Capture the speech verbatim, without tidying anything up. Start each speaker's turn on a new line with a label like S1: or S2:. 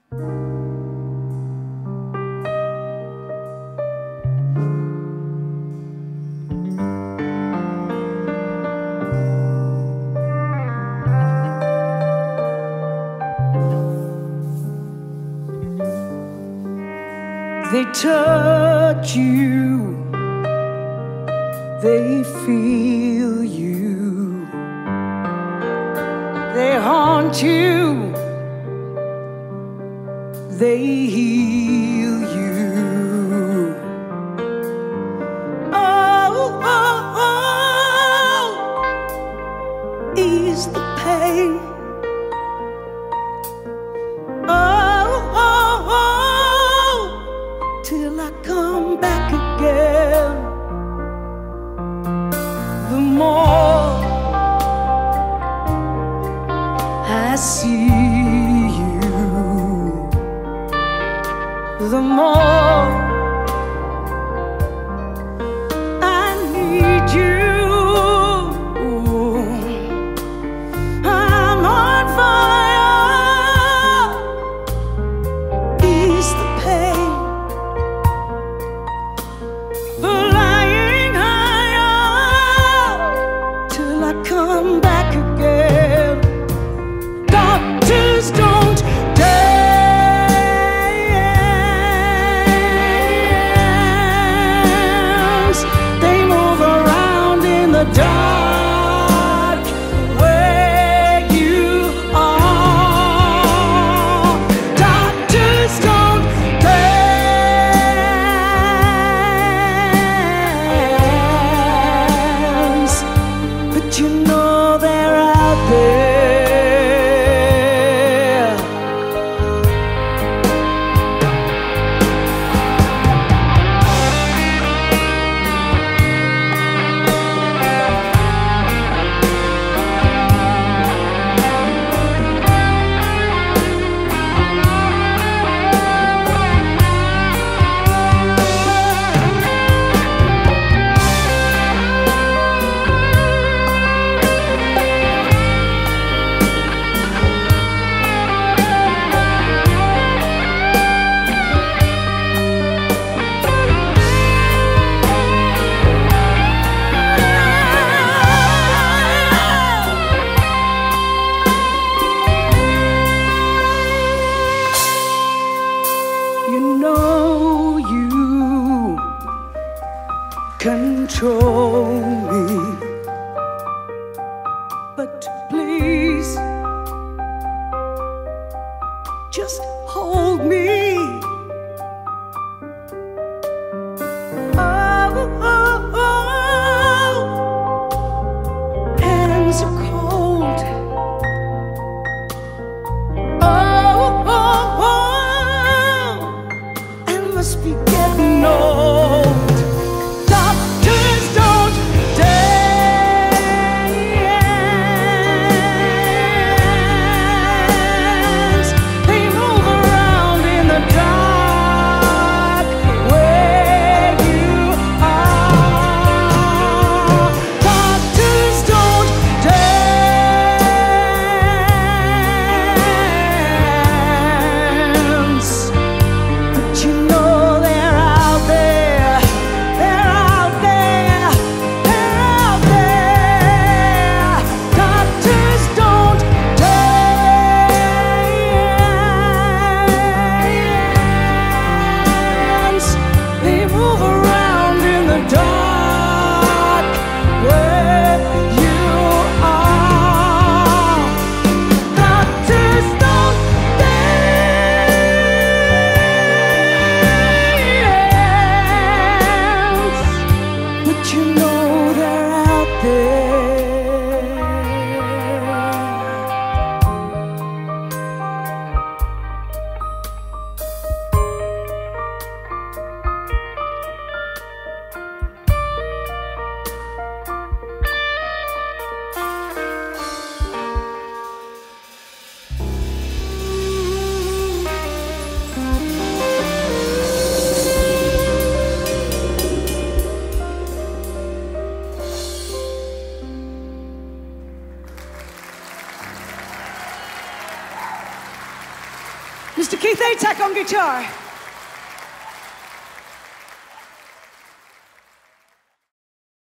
S1: They touch you, they feel you, they haunt you, they heal you. Oh, oh, oh, ease the pain. Till I come back again. The more I see you, the more I need you. I'm on fire. Ease the pain. Come back again. Doctors don't dance. They move around in the dark where you are. Doctors don't dance, but you know they're out there. You know you control me, but please just hold me. Oh, oh, oh. Hands are cold. Oh, oh, oh. I must be getting old. Doctors don't dance. They move around in the
S2: Mister Keith Atack on guitar.